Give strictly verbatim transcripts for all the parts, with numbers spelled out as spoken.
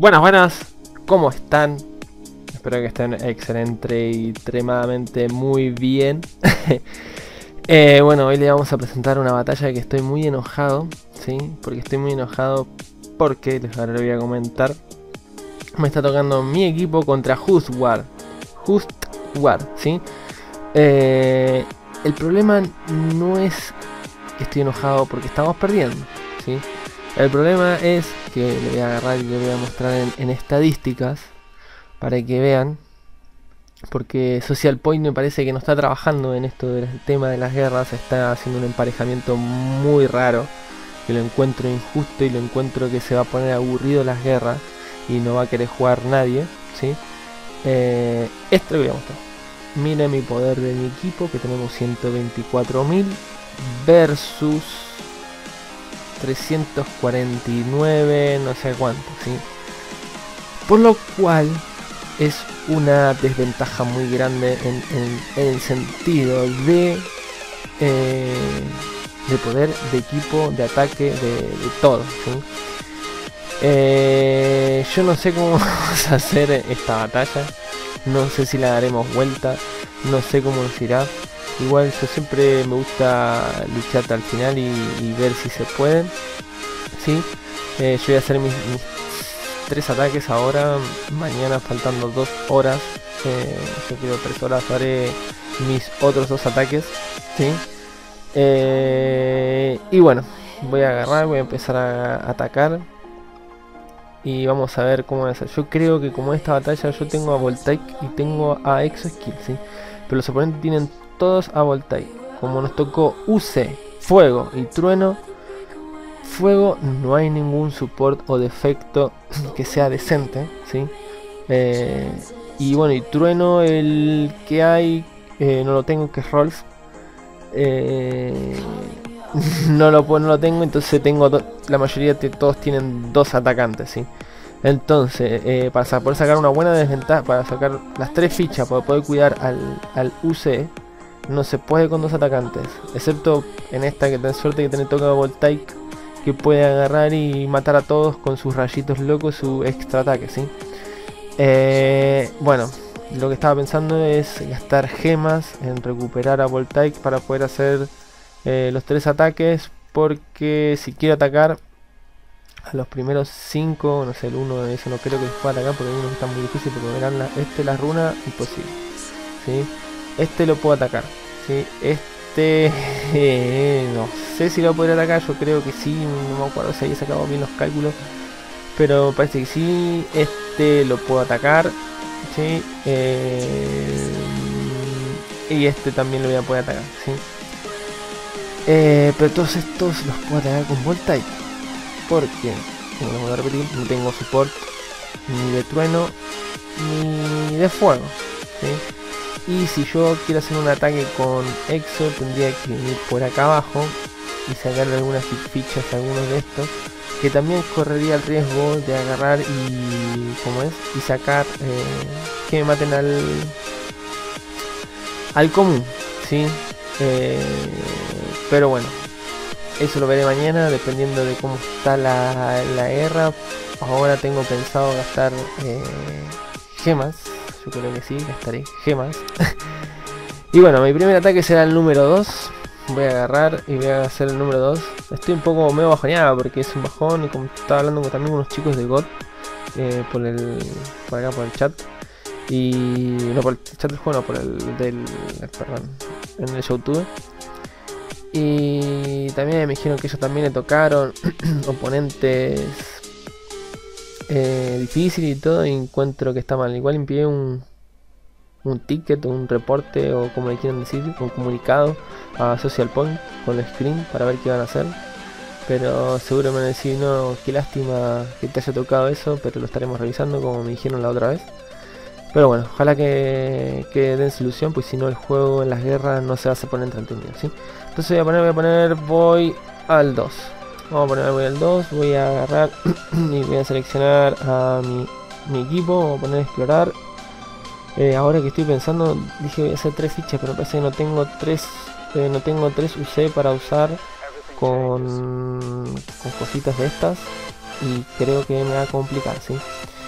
Buenas, buenas, ¿cómo están? Espero que estén excelente y extremadamente muy bien. eh, bueno, hoy le vamos a presentar una batalla que estoy muy enojado, ¿sí? Porque estoy muy enojado porque, les ahora voy a comentar, me está tocando mi equipo contra Hustwar. Hustwar, ¿sí? Eh, el problema no es que estoy enojado porque estamos perdiendo, ¿sí? El problema es que le voy a agarrar y le voy a mostrar en, en estadísticas para que vean, porque Social Point me parece que no está trabajando en esto del tema de las guerras, está haciendo un emparejamiento muy raro, que lo encuentro injusto y lo encuentro que se va a poner aburrido las guerras y no va a querer jugar nadie, ¿sí? Eh, esto lo voy a mostrar. Miren mi poder de mi equipo, que tenemos ciento veinticuatro mil versus trescientos cuarenta y nueve, no sé cuánto, ¿sí? Por lo cual es una desventaja muy grande en, en, en el sentido de eh, de poder de equipo, de ataque, de, de todo, ¿sí? Eh, yo no sé cómo vamos a hacer esta batalla, no sé si la daremos vuelta, no sé cómo nos irá. Igual yo siempre me gusta luchar hasta el final y, y ver si se pueden, ¿sí? Eh, yo voy a hacer mis, mis tres ataques ahora, mañana faltando dos horas, eh, yo quiero tres horas haré mis otros dos ataques, ¿sí? Eh, y bueno, voy a agarrar, voy a empezar a atacar y vamos a ver cómo va a ser. Yo creo que como esta batalla yo tengo a Voltaic y tengo a Exoskill, ¿sí? Pero los oponentes tienen todos a Voltaic. Como nos tocó U C, Fuego y Trueno, Fuego no hay ningún support o defecto que sea decente, ¿sí? Eh, y bueno, y Trueno el que hay, eh, no lo tengo, que es Rolf. Eh, no, lo, no lo tengo, entonces tengo la mayoría de todos tienen dos atacantes, ¿sí? Entonces, eh, para poder sacar una buena desventaja, para sacar las tres fichas, para poder cuidar al, al U C, no se puede con dos atacantes, excepto en esta que ten suerte que tiene toca Voltaic, que puede agarrar y matar a todos con sus rayitos locos, su extra ataque, ¿sí? Eh, bueno, lo que estaba pensando es gastar gemas en recuperar a Voltaic para poder hacer eh, los tres ataques, porque si quiero atacar a los primeros cinco, no sé, el uno, eso no creo que les pueda atacar porque hay uno que está muy difícil, porque verán la, este, la runa, imposible, ¿sí? Este lo puedo atacar, ¿sí? Este eh, no sé si lo voy a poder atacar, yo creo que sí, no me acuerdo si había sacado bien los cálculos, pero parece que sí. Este lo puedo atacar, ¿sí? Eh, y este también lo voy a poder atacar, ¿sí? Eh, pero todos estos los puedo atacar con Voltaic, porque, como les voy a repetir, no tengo support ni de trueno ni de fuego, ¿sí? Y si yo quiero hacer un ataque con Exo, tendría que ir por acá abajo y sacarle algunas fichas a algunos de estos, que también correría el riesgo de agarrar y, ¿cómo es? Y sacar, eh, que me maten al al común, ¿sí? Eh, pero bueno, eso lo veré mañana, dependiendo de cómo está la, la guerra. Ahora tengo pensado gastar eh, gemas. Yo creo que sí, gastaré gemas. Y bueno, mi primer ataque será el número dos. Voy a agarrar y voy a hacer el número dos. Estoy un poco medio bajoneado porque es un bajón. Y como estaba hablando con también unos chicos de God, eh, por el por acá por el chat. Y no por el chat del juego, no, por el del, perdón, en el YouTube. Y también me dijeron que ellos también le tocaron oponentes eh, difíciles y todo, y encuentro que está mal. Igual envié un, un ticket o un reporte, o como le quieran decir, un comunicado a Social Point con el screen para ver qué van a hacer. Pero seguro me van a decir, no, qué lástima que te haya tocado eso, pero lo estaremos revisando como me dijeron la otra vez. Pero bueno, ojalá que, que den solución, pues si no el juego en las guerras no se va a poner entretenido, ¿sí? Entonces voy a poner, voy a poner, voy al dos. Vamos a poner, voy al dos, voy a agarrar y voy a seleccionar a mi, mi equipo, voy a poner explorar. Eh, ahora que estoy pensando, dije voy a hacer tres fichas, pero parece que no tengo tres, eh, no tengo tres U C para usar con, con cositas de estas. Y creo que me va a complicar, ¿sí?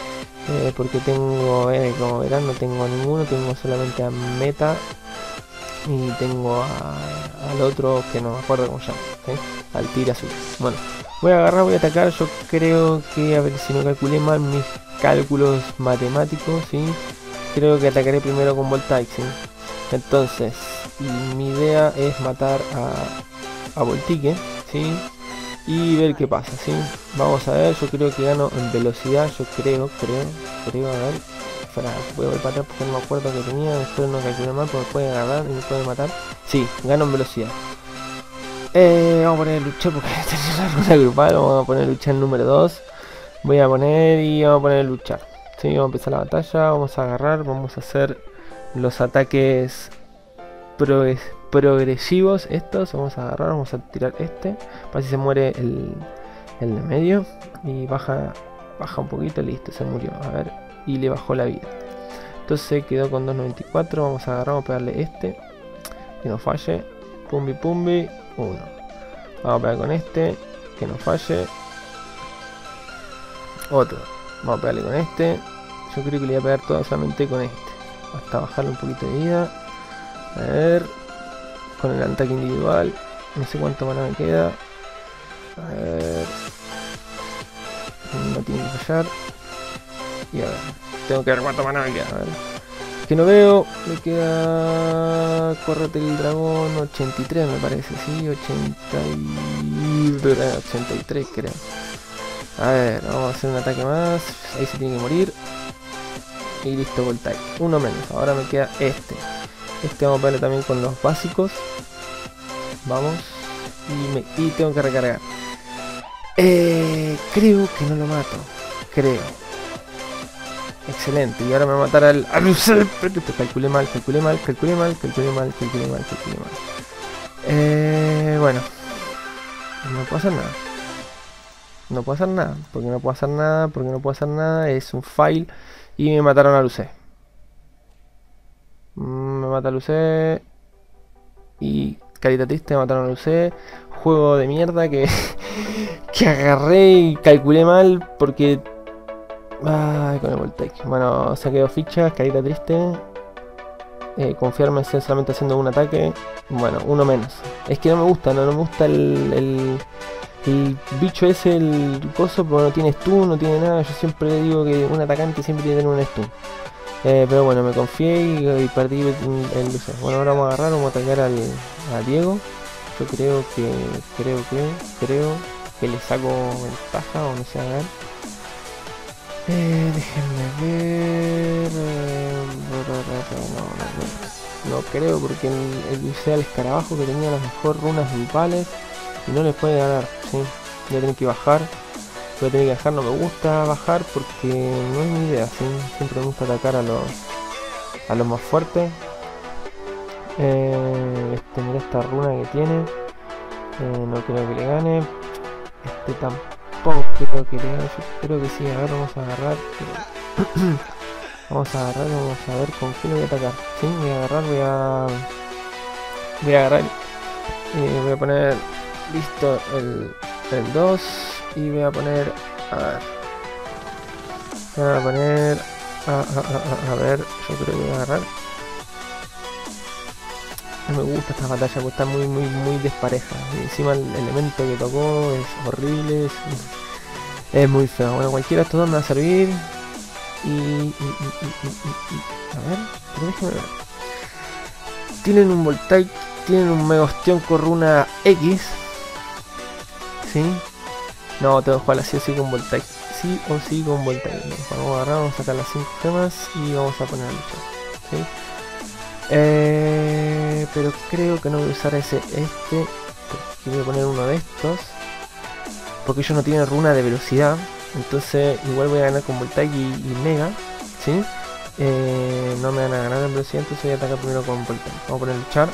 Eh, porque tengo, eh, como verán, no tengo ninguno, tengo solamente a Meta y tengo a, al otro que no me acuerdo cómo se llama, ¿sí? Al tigre azul. Bueno, voy a agarrar, voy a atacar. Yo creo que, a ver si no calculé mal mis cálculos matemáticos, ¿sí? Creo que atacaré primero con Voltaic, ¿sí? Entonces, mi idea es matar a, a Voltique, ¿sí? Y ver qué pasa, ¿sí? Vamos a ver, yo creo que gano en velocidad, yo creo, creo, creo, a ver. Espera, voy a volver para atrás porque no me acuerdo que tenía, espero no calculé mal porque me puede agarrar y me puede matar. Sí, gano en velocidad. Eh, vamos a poner luchar porque tenía la ruta grupal, vamos a poner luchar número dos. Voy a poner y vamos a poner luchar. Sí, vamos a empezar la batalla, vamos a agarrar, vamos a hacer los ataques progres progresivos estos. Vamos a agarrar, vamos a tirar este, para si se muere el, el de medio. Y baja, baja un poquito, listo, se murió, a ver, y le bajó la vida. Entonces quedó con dos noventa y cuatro, vamos a agarrar, vamos a pegarle este, que no falle, pumbi pumbi, uno. Vamos a pegar con este, que no falle, otro. Vamos a pegarle con este, yo creo que le voy a pegar todo solamente con este, hasta bajarle un poquito de vida. A ver, con el ataque individual, no sé cuánto mana me queda. A ver, no tiene que fallar. Y a ver, tengo que ver cuánto mana me queda. A ver, que no veo, me queda. Córrete el dragón, ochenta y tres me parece, sí, ochenta y... ochenta y tres creo. A ver, vamos a hacer un ataque más. Ahí se tiene que morir. Y listo, Voltaic. Uno menos, ahora me queda este. Este vamos a pegarle también con los básicos. Vamos. Y, me, y tengo que recargar. Eh, creo que no lo mato. Creo. Excelente. Y ahora me va a matar al... al calculé mal, calculé mal, calculé mal, calculé mal, calculé mal, calculé mal. Eh, bueno. No puedo hacer nada. No puedo hacer nada. Porque no puedo hacer nada. Porque no puedo hacer nada. Es un fail. Y me mataron a Lucé. Me mata a Lucé. Y carita triste, me mataron a Lucé. Juego de mierda que, que agarré y calculé mal porque... Ay, con el Voltaic. Bueno, saqueo fichas, carita triste. Eh, confiarme solamente haciendo un ataque. Bueno, uno menos. Es que no me gusta, no, no me gusta el, el, el bicho ese, el coso, porque no tiene stun, no tiene nada. Yo siempre digo que un atacante siempre tiene que tener un stun. Eh, pero bueno, me confié y, y perdí el, el Lucé. Bueno, ahora vamos a agarrar, vamos a atacar al, a Diego. Yo creo que, creo que, creo que le saco ventaja o no sé, a ver. Eh, déjenme ver. Eh, no, no, no, no creo porque el, el Lucé al escarabajo que tenía las mejores runas grupales y no le puede ganar, ¿sí? Voy a tener que bajar. Voy a tener que bajar, no me gusta bajar porque no es mi idea, ¿sí? Siempre me gusta atacar a los a los más fuertes. Eh, este, mira esta runa que tiene. Eh, no creo que le gane. Este tampoco creo que le gane. Yo creo que sí. A ver, vamos a agarrar. Vamos a agarrar, vamos a ver con quién voy a atacar. Sí, voy a agarrar, voy a. Voy a agarrar. Y voy a poner. Listo el, el dos. Y voy a poner. A ver. Voy a poner. A, a, a, a ver, yo creo que voy a agarrar. No me gusta esta batalla porque está muy muy muy despareja. Y encima el elemento que tocó es horrible. Es, es muy feo. Bueno, cualquiera de estos dos me va a servir. Y, y, y, y, y, y a ver, pero déjame ver. Tienen un Voltaic, tienen un Megostión con runa X. ¿Sí? No, tengo que jugar así o sí con Voltaic. Sí o sí con Voltaic. Vamos a agarrar, vamos a sacar las cinco gemas y vamos a poner a luchar. ¿Sí? Eh, pero creo que no voy a usar ese este. Porque voy a poner uno de estos. Porque ellos no tienen runa de velocidad. Entonces igual voy a ganar con Voltaic y, y Mega. ¿Sí? Eh, no me van a ganar en velocidad. Entonces voy a atacar primero con Voltaic. Vamos a poner luchar.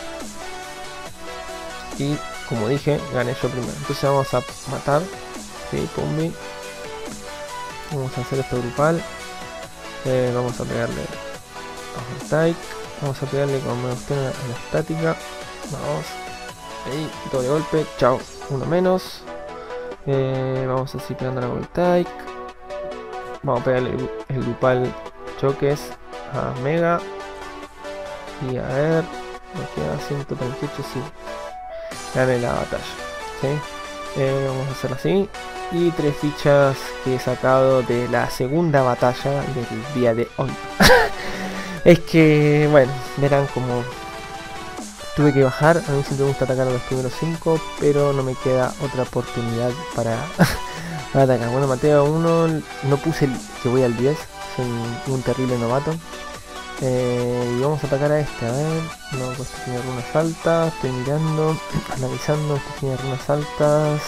Y como dije, gané yo primero. Entonces vamos a matar. Sí, Pumbi. Vamos a hacer esto grupal. Eh, vamos a pegarle a Voltaic. Vamos a pegarle con menos a la estática. Vamos. Ahí, doble golpe. Chao. Uno menos. Eh, vamos a seguir pegando a la Voltaic. Vamos a pegar el, el grupal choques a Mega. Y a ver, me queda ciento treinta y ocho, sí. Gané la batalla, ¿sí? Eh, vamos a hacer así. Y tres fichas que he sacado de la segunda batalla del día de hoy. Es que, bueno, verán como tuve que bajar. A mí siempre me gusta atacar a los primeros cinco, pero no me queda otra oportunidad para, para atacar. Bueno, Mateo uno, no puse el que voy al diez, soy un, un terrible novato. Eh, y vamos a atacar a este, a ver, no, este tiene runas altas, estoy mirando, analizando, este tiene runas altas.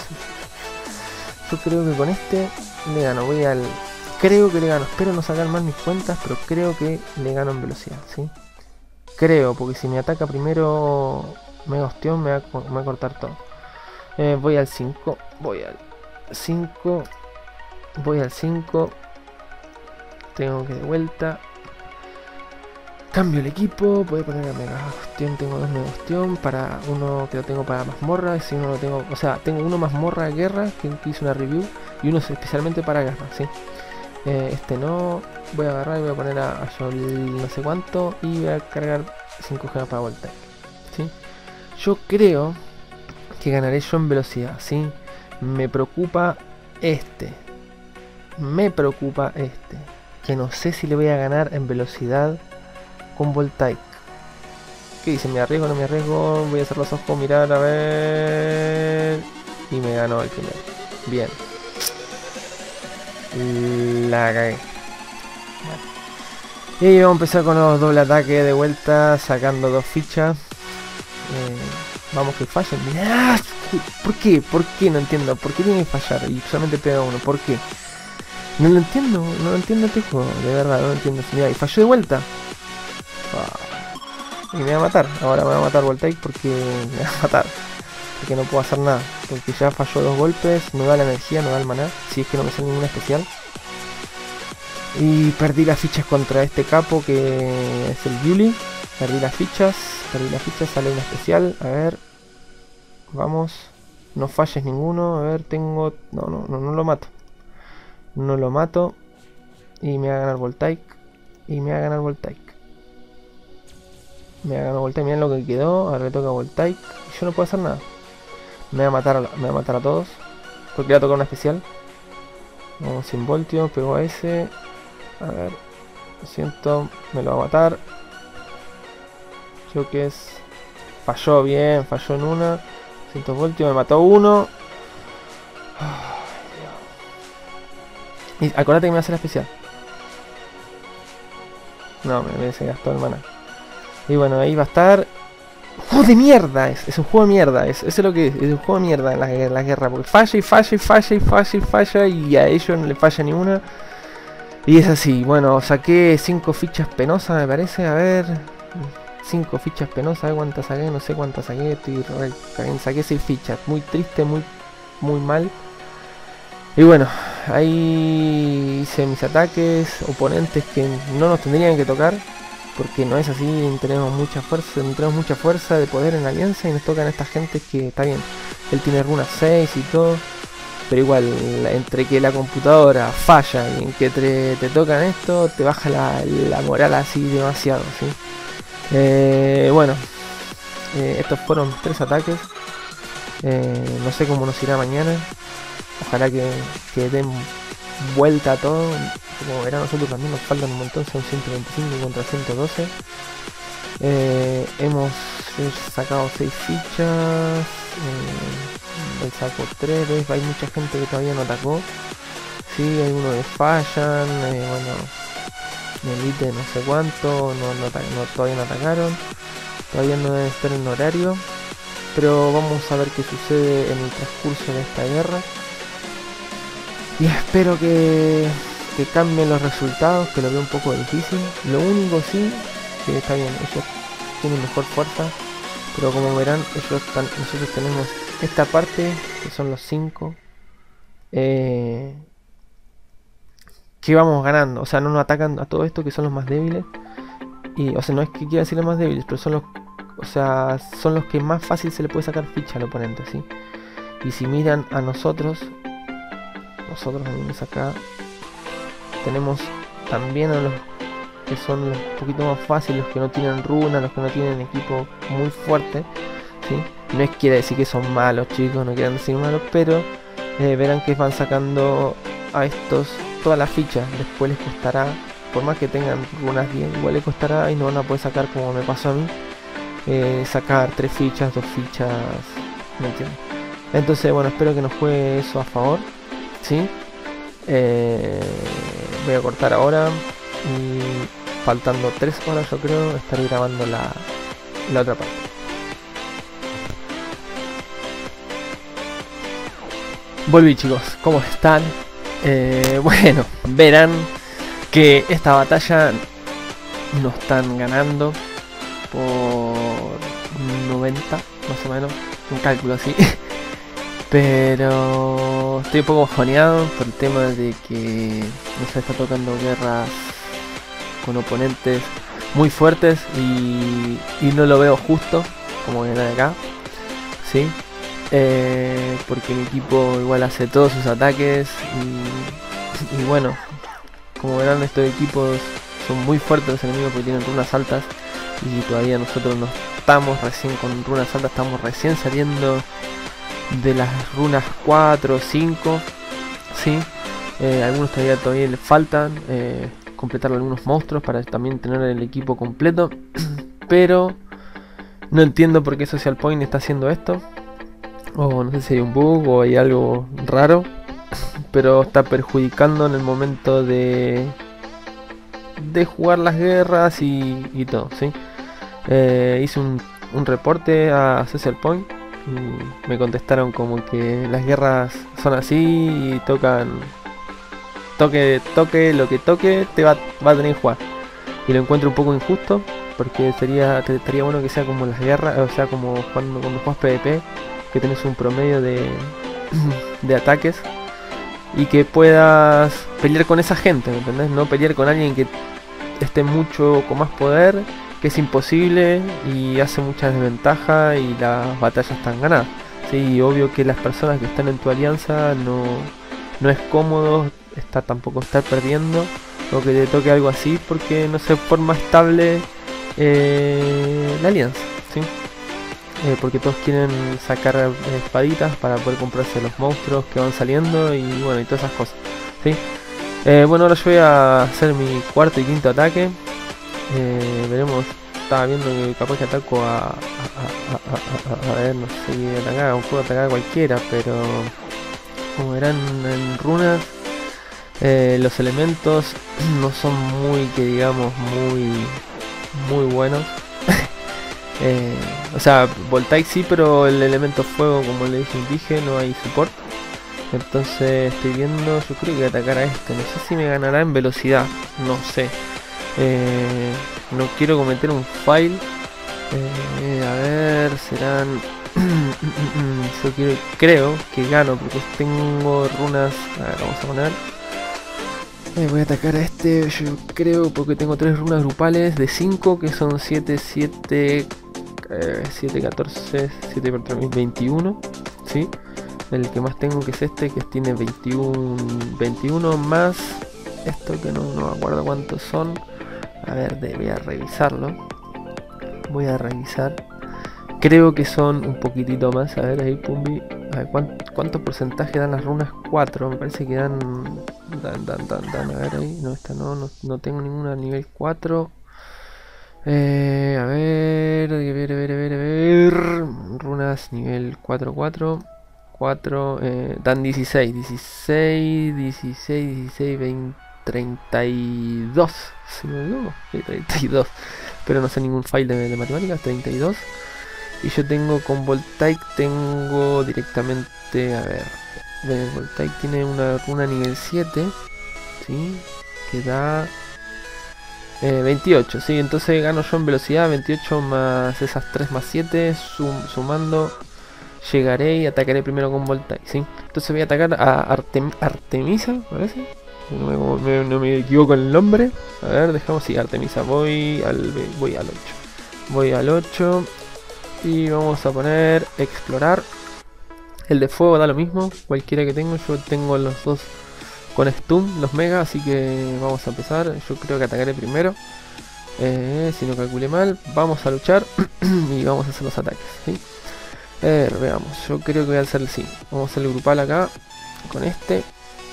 Yo creo que con este le gano, voy al... Creo que le gano, espero no sacar mal mis cuentas, pero creo que le gano en velocidad, ¿sí? Creo, porque si me ataca primero Mega Ostión me va, me va a cortar todo. Eh, voy al cinco, voy al cinco, voy al cinco, tengo que de vuelta. Cambio el equipo, voy a poner a Mega Ostión, tengo dos Mega Ostión, para uno que lo tengo para mazmorra, si uno lo tengo, o sea, tengo uno mazmorra de guerra, que, que hice una review, y uno especialmente para guerra, ¿sí? Eh, este no, voy a agarrar y voy a poner a, a Joel no sé cuánto, y voy a cargar cinco gemas para Voltaic, ¿sí? Yo creo que ganaré yo en velocidad, ¿sí? Me preocupa este, me preocupa este, que no sé si le voy a ganar en velocidad con Voltaic. ¿Qué dice? ¿Me arriesgo o no me arriesgo? Voy a hacer los ojos, mirar, a ver. Y me ganó el primero. Bien. La cagué. Bueno. Y vamos a empezar con los doble ataques de vuelta, sacando dos fichas. Eh, vamos que fallen. Mirá. ¿Por qué? ¿Por qué? No entiendo. ¿Por qué tiene que fallar? Y solamente pega uno. ¿Por qué? No lo entiendo. No lo entiendo este juego. De verdad, no lo entiendo. Mirá, y falló de vuelta. Y me va a matar, ahora me va a matar Voltaic porque me va a matar. Porque no puedo hacer nada, porque ya falló dos golpes, no da la energía, no da el maná, si es que no me sale ninguna especial. Y perdí las fichas contra este capo que es el Yuli. Perdí las fichas, perdí las fichas, sale una especial, a ver. Vamos, no falles ninguno, a ver, tengo... No, no, no, no lo mato. No lo mato. Y me va a ganar Voltaic. Y me va a ganar Voltaic. Me ha ganado Voltaic, miren lo que quedó. Ahora le toca a Voltaic. Y yo no puedo hacer nada. Me va a matar a, me va a matar a todos. Porque le va a tocar una especial. Vamos sin voltio, pegó a ese. A ver. Lo siento, me lo va a matar. Choques. Falló bien, falló en una. ciento voltio, me mató uno. Ay, y acordate que me hace la especial. No, me, me se gastó el maná. Y bueno, ahí va a estar. ¡Juego de mierda! Es, es un juego de mierda. Es, eso es lo que es. Es un juego de mierda en la, en la guerra. Porque falla y falla y falla y falla y falla. Y a ellos no le falla ni una. Y es así. Bueno, saqué cinco fichas penosas, me parece. A ver. cinco fichas penosas. A ver cuántas saqué. No sé cuántas saqué. Estoy re... Saqué seis fichas. Muy triste, muy, muy mal. Y bueno, ahí hice mis ataques. Oponentes que no nos tendrían que tocar. Porque no es así, tenemos mucha fuerza, tenemos mucha fuerza de poder en la alianza y nos tocan estas gentes que está bien. Él tiene runas seis y todo, pero igual, entre que la computadora falla y en que te, te tocan esto, te baja la, la moral así demasiado, ¿sí? Eh, bueno, eh, estos fueron tres ataques. Eh, no sé cómo nos irá mañana. Ojalá que, que den vuelta a todo. Como verán, nosotros también nos faltan un montón, son ciento veinticinco contra ciento doce. Eh, hemos sacado seis fichas. Eh, él sacó tres, ¿ves? Hay mucha gente que todavía no atacó. Sí, hay uno que fallan. Eh, bueno, Elite no sé cuánto, no, no, no, todavía no atacaron. Todavía no deben estar en horario. Pero vamos a ver qué sucede en el transcurso de esta guerra. Y espero que... que cambien los resultados, que lo veo un poco difícil. Lo único sí, que está bien, ellos tienen mejor fuerza, pero como verán, ellos están, nosotros tenemos esta parte, que son los cinco, eh, que vamos ganando, o sea, no nos atacan a todo esto, que son los más débiles, y, o sea, no es que quiera decir los más débiles, pero son los, o sea, son los que más fácil se le puede sacar ficha al oponente, ¿sí? Y si miran a nosotros, nosotros venimos acá. tenemos también a los que son los un poquito más fáciles, los que no tienen runas, los que no tienen equipo muy fuerte, ¿sí? No es quiere decir que son malos, chicos, no quieren decir malos, pero eh, verán que van sacando a estos todas las fichas. Después les costará, por más que tengan runas bien, igual les costará y no van a poder sacar, como me pasó a mí, eh, sacar tres fichas, dos fichas, ¿me entienden? Entonces, bueno, espero que nos juegue eso a favor, ¿sí? Eh, voy a cortar ahora y faltando tres horas yo creo estaré grabando la, la otra parte. Volví, chicos, ¿cómo están? Eh, bueno, verán que esta batalla nos están ganando por noventa, más o menos, un cálculo así. Pero estoy un poco bajoneado por el tema de que nos está tocando guerras con oponentes muy fuertes y, y no lo veo justo, como ven acá, ¿sí? Eh, porque mi equipo igual hace todos sus ataques y, y bueno, como verán, estos equipos son muy fuertes los enemigos porque tienen runas altas y todavía nosotros no estamos recién con runas altas, estamos recién saliendo de las runas cuatro o cinco, ¿sí? Eh, algunos todavía todavía les faltan eh, completar algunos monstruos para también tener el equipo completo, pero no entiendo por qué Social Point está haciendo esto, o no sé si hay un bug o hay algo raro, pero está perjudicando en el momento de de jugar las guerras y, y todo, ¿sí? Eh, hice un, un reporte a Social Point y me contestaron como que las guerras son así y tocan toque toque lo que toque te va, va a tener que jugar, y lo encuentro un poco injusto porque sería te, estaría bueno que sea como las guerras, o sea como cuando, cuando juegas PvP, que tenés un promedio de de ataques y que puedas pelear con esa gente, ¿me entendés? No pelear con alguien que esté mucho con más poder, que es imposible y hace mucha desventaja y las batallas están ganadas, ¿sí? Y obvio que las personas que están en tu alianza no, no es cómodo está, tampoco estar perdiendo o que te toque algo así porque no se forma estable eh, la alianza, ¿sí? Eh, porque todos quieren sacar eh, espaditas para poder comprarse los monstruos que van saliendo y bueno, y todas esas cosas, ¿sí? Eh, bueno, ahora yo voy a hacer mi cuarto y quinto ataque. Eh, veremos, estaba viendo que capaz que ataco a a, a, a, a, a ver, no sé qué atacar, puedo atacar a cualquiera, pero como verán en runas, eh, los elementos no son muy, que digamos, muy muy buenos. eh, o sea, Voltaic sí, pero el elemento fuego, como les dije, no hay support. Entonces estoy viendo, yo creo que voy a atacar a este, no sé si me ganará en velocidad, no sé. Eh, no quiero cometer un fail. Eh, a ver, serán... yo quiero, creo que gano porque tengo runas. A ver, vamos a poner. Eh, voy a atacar a este, yo creo, porque tengo tres runas grupales de cinco que son siete, siete, eh, siete, catorce, siete por tres, veintiuno, ¿sí? El que más tengo que es este, que tiene veintiuno, veintiuno más esto que no, no me acuerdo cuántos son. A ver, de, voy a revisarlo. Voy a revisar. Creo que son un poquitito más. A ver, ahí, Pumbi. A ver, ¿cuánto, ¿cuánto porcentaje dan las runas? cuatro. Me parece que dan... Dan, dan, dan, dan. A ver, ahí. No, esta no. No, no tengo ninguna a nivel cuatro. Eh, a ver... A ver, a ver, a ver, a ver... Runas nivel cuatro, cuatro. cuatro. Eh, dan dieciséis. dieciséis, dieciséis, dieciséis, veinte... treinta y dos, si no me equivoco, sí, treinta y dos, pero no sé ningún file de, de matemáticas, treinta y dos, y yo tengo con Voltaic, tengo directamente, a ver, de Voltaic tiene una runa nivel siete, ¿sí? Que da eh, veintiocho, ¿sí? Entonces gano yo en velocidad, veintiocho más esas tres más siete, sum, sumando, llegaré y atacaré primero con Voltaic, ¿sí? Entonces voy a atacar a Artem Artemisa, parece. No me, me, no me equivoco el nombre. A ver, dejamos, sí, Artemisa. Voy al, voy al ocho. Voy al ocho. Y vamos a poner explorar. El de fuego da lo mismo, cualquiera que tengo. Yo tengo los dos con stun los mega, así que vamos a empezar. Yo creo que atacaré primero, eh, si no calculé mal. Vamos a luchar y vamos a hacer los ataques, ¿sí? Eh, veamos, yo creo que voy a hacer el sí. Vamos a hacer el grupal acá con este.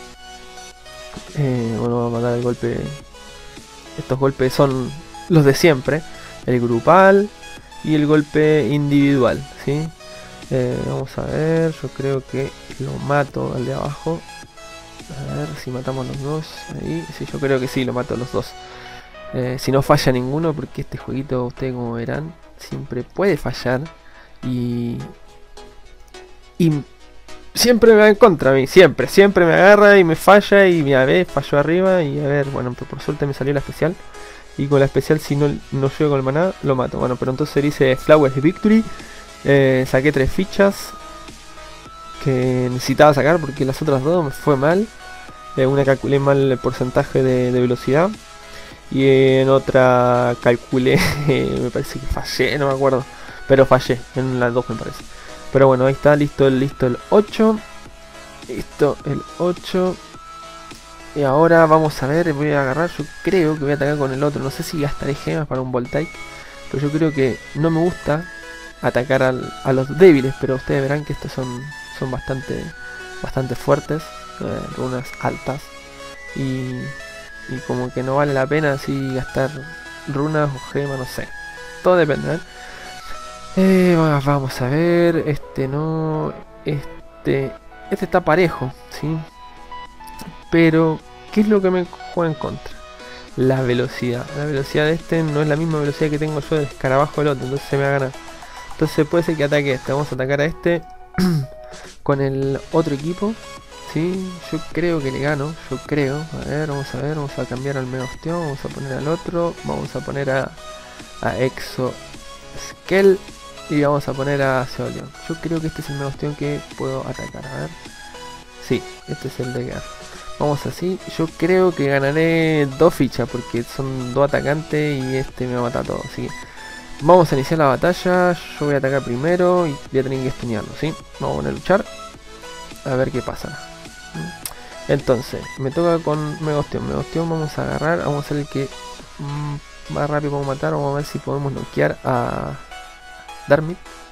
Eh, bueno, vamos a mandar el golpe. Estos golpes son los de siempre: el grupal y el golpe individual, ¿sí? Eh, vamos a ver, yo creo que lo mato al de abajo. A ver si matamos los dos. Ahí, sí, yo creo que sí, lo mato a los dos. Eh, si no falla ninguno, porque este jueguito, ustedes como verán, siempre puede fallar. Y... Y siempre me va en contra a mí, siempre, siempre me agarra y me falla y me a ver, falló arriba y a ver, bueno, por, por suerte me salió la especial. Y con la especial, si no, no llego con el maná, lo mato. Bueno, pero entonces dice Flowers de Victory. Eh, saqué tres fichas que necesitaba sacar porque las otras dos me fue mal. Eh, una calculé mal el porcentaje de, de velocidad. Y en otra calculé, me parece que fallé, no me acuerdo. Pero fallé, en las dos me parece. Pero bueno, ahí está, listo el, listo el ocho. Listo el ocho. Y ahora vamos a ver, voy a agarrar, yo creo que voy a atacar con el otro. No sé si gastaré gemas para un Voltaic, pero yo creo que no me gusta atacar al, a los débiles. Pero ustedes verán que estos son, son bastante, bastante fuertes, eh, runas altas. Y... Y como que no vale la pena así gastar runas o gemas, no sé. Todo depende, ¿eh? Eh, vamos a ver. Este no. Este. Este está parejo, ¿sí? Pero, ¿qué es lo que me juega en contra? La velocidad. La velocidad de este no es la misma velocidad que tengo yo del escarabajo del otro. Entonces se me va a ganar. Entonces puede ser que ataque este. Vamos a atacar a este con el otro equipo. Sí, yo creo que le gano, yo creo. A ver, vamos a ver, vamos a cambiar al Megostión, vamos a poner al otro, vamos a poner a, a Exo Skell y vamos a poner a Zeolion. Yo creo que este es el Megostión que puedo atacar, a ver. Sí, este es el de guerra. Vamos así, yo creo que ganaré dos fichas porque son dos atacantes y este me va a matar todo. Así que vamos a iniciar la batalla, yo voy a atacar primero y voy a tener que estunearlo, ¿sí? Vamos a poner a luchar, a ver qué pasa. Entonces, me toca con Megostión. Megostión vamos a agarrar, vamos a hacer el que mmm, más rápido podemos matar. Vamos a ver si podemos noquear a Darmit.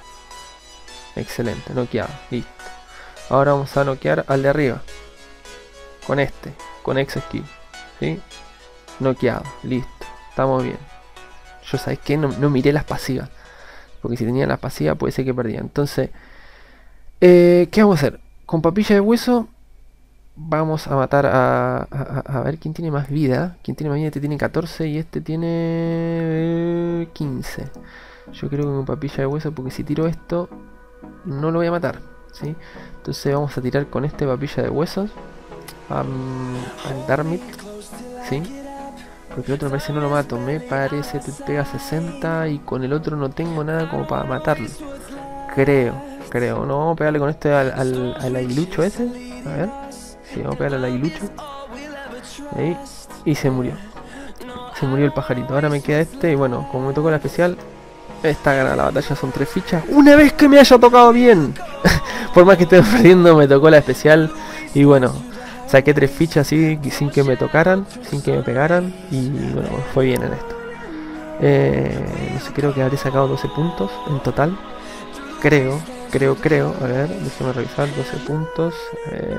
Excelente, noqueado, listo. Ahora vamos a noquear al de arriba. Con este, con Exo Skill, ¿sí? Noqueado, listo, estamos bien. Yo, ¿sabes qué? No, no miré las pasivas, porque si tenía las pasivas puede ser que perdía. Entonces, eh, ¿qué vamos a hacer? Con papilla de hueso vamos a matar a, a, a ver quién tiene más vida. Quién tiene más vida, este tiene catorce y este tiene quince. Yo creo que con papilla de hueso, porque si tiro esto no lo voy a matar, ¿sí? Entonces vamos a tirar con este papilla de huesos um, al Darmit, ¿sí? Porque el otro me parece no lo mato. Me parece que pega sesenta y con el otro no tengo nada como para matarlo. Creo, creo. No, vamos a pegarle con este al, al, al aguilucho ese. A ver. Sí, vamos a pegarle al aguilucho. Ahí. Y se murió. Se murió el pajarito. Ahora me queda este. Y bueno, como me tocó la especial, está ganada la batalla. Son tres fichas. Una vez que me haya tocado bien. Por más que esté perdiendo, me tocó la especial. Y bueno, saqué tres fichas así, sin que me tocaran, sin que me pegaran. Y bueno, fue bien en esto. Eh, no sé, creo que habré sacado doce puntos en total. Creo, creo, creo. A ver, déjame revisar. doce puntos. Eh,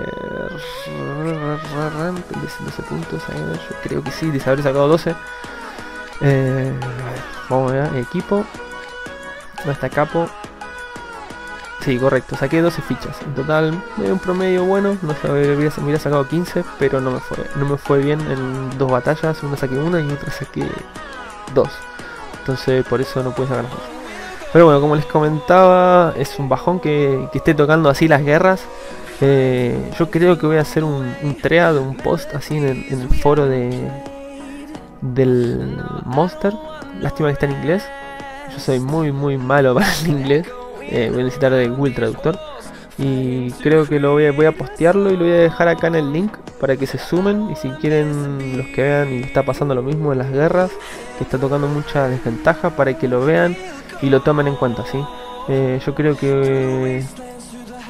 doce puntos. A ver, yo creo que sí, habré sacado doce. Eh, a ver, vamos a ver. Equipo. No está capo. Sí, correcto. Saqué doce fichas. En total, me un promedio bueno. No sé, me hubiera, me hubiera sacado quince, pero no me fue. No me fue bien en dos batallas. Una saqué una y otra saqué dos. Entonces, por eso no pude sacar las dos. Pero bueno, como les comentaba, es un bajón que, que esté tocando así las guerras. Eh, yo creo que voy a hacer un, un thread, un post así en el, en el foro de del Monster. Lástima que está en inglés. Yo soy muy muy malo para el inglés. Eh, voy a necesitar de Google Traductor. Y creo que lo voy a, voy a postearlo y lo voy a dejar acá en el link para que se sumen. Y si quieren, los que vean y está pasando lo mismo en las guerras, que está tocando mucha desventaja, para que lo vean y lo tomen en cuenta, ¿sí? Eh, yo creo que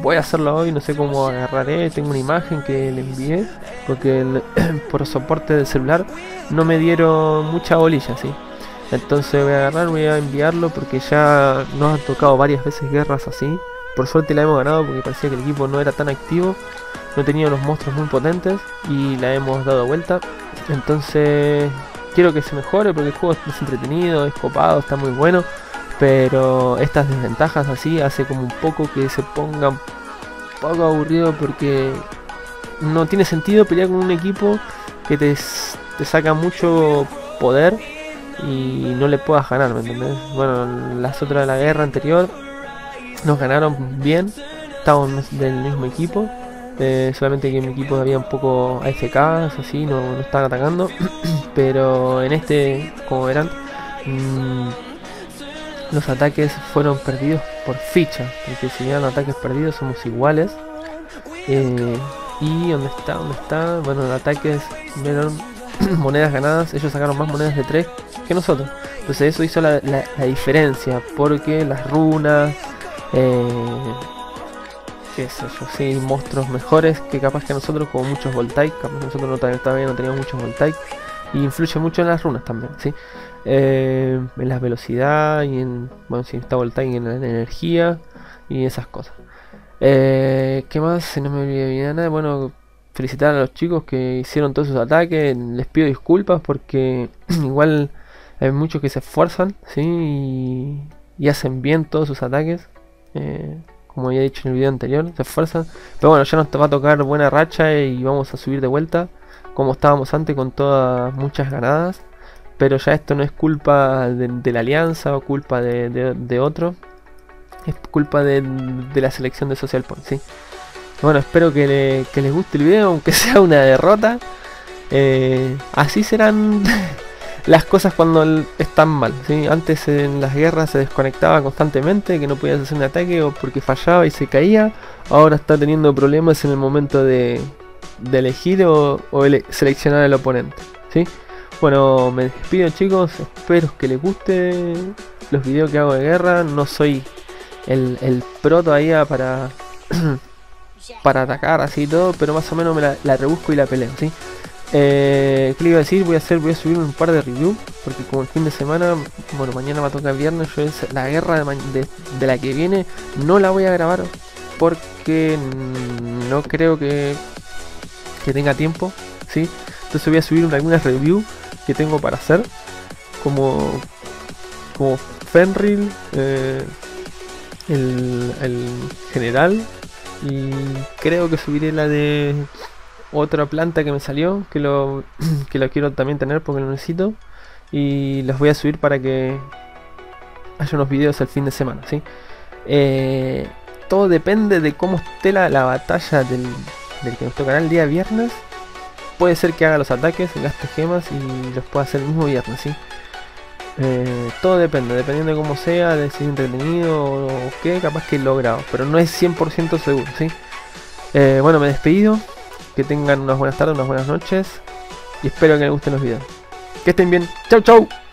voy a hacerlo hoy, no sé cómo agarraré. Tengo una imagen que le envié, porque el, por soporte del celular no me dieron mucha bolilla, ¿sí? Entonces voy a agarrar, voy a enviarlo, porque ya nos han tocado varias veces guerras así. Por suerte la hemos ganado porque parecía que el equipo no era tan activo, no tenía unos monstruos muy potentes y la hemos dado vuelta. Entonces quiero que se mejore porque el juego es entretenido, es copado, está muy bueno. Pero estas desventajas así hace como un poco que se ponga un poco aburrido, porque no tiene sentido pelear con un equipo que te, te saca mucho poder y no le puedas ganar, ¿me entendés? Bueno, las otras de la guerra anterior nos ganaron bien, estábamos del mismo equipo, eh, solamente que en mi equipo había un poco A F Ks, así, no, no estaban atacando. Pero en este, como verán, mmm, los ataques fueron perdidos por ficha, porque si eran ataques perdidos somos iguales. Eh, y ¿dónde está? ¿Dónde está? Bueno, en ataques vieron monedas ganadas, ellos sacaron más monedas de tres que nosotros. Entonces eso hizo la, la, la diferencia, porque las runas, eh, qué sé yo, sí, monstruos mejores que capaz que nosotros, como muchos Voltaic, capaz que nosotros no, todavía no teníamos muchos Voltaic. Y influye mucho en las runas también, ¿sí? Eh, en la velocidad y en, bueno, si está Voltaic, en la energía y esas cosas. Eh, ¿Qué más? Si no me olvidé nada. Bueno, felicitar a los chicos que hicieron todos sus ataques. Les pido disculpas porque igual hay muchos que se esfuerzan, ¿sí? Y, y hacen bien todos sus ataques. Eh, como ya he dicho en el video anterior, se esfuerzan. Pero bueno, ya nos va a tocar buena racha y vamos a subir de vuelta, como estábamos antes, con todas muchas ganadas. Pero ya esto no es culpa de, de la alianza o culpa de, de, de otro, es culpa de, de la selección de Social Point, ¿sí? Bueno, espero que, le, que les guste el video, aunque sea una derrota. Eh, así serán las cosas cuando están mal, ¿sí? Antes en las guerras se desconectaba constantemente, que no podías hacer un ataque o porque fallaba y se caía. Ahora está teniendo problemas en el momento de, de elegir o, o ele seleccionar al oponente, ¿sí? Bueno, me despido, chicos, espero que les guste los videos que hago de guerra. No soy el, el pro todavía para para atacar así y todo, pero más o menos me la, la rebusco y la peleo, ¿sí? Eh, ¿Qué le iba a decir? Voy a hacer, voy a subir un par de reviews, porque como el fin de semana, bueno, mañana va a tocar viernes, yo es la guerra de, de, de la que viene no la voy a grabar porque no creo que, que tenga tiempo, ¿sí? Entonces voy a subir algunas reviews que tengo para hacer, como como Fenrir, eh, el, el general, y creo que subiré la de otra planta que me salió, que lo que lo quiero también tener porque lo necesito, y los voy a subir para que haya unos videos el fin de semana, ¿sí? Eh, todo depende de cómo esté la, la batalla del, del que nos tocará el día viernes. Puede ser que haga los ataques, gaste gemas y los pueda hacer el mismo viernes, ¿sí? Eh, todo depende, dependiendo de cómo sea, de si es entretenido o, o qué, capaz que lo grabo, pero no es cien por ciento seguro, ¿sí? Eh, bueno, me despido, que tengan unas buenas tardes, unas buenas noches y espero que les gusten los videos. Que estén bien, chau chau.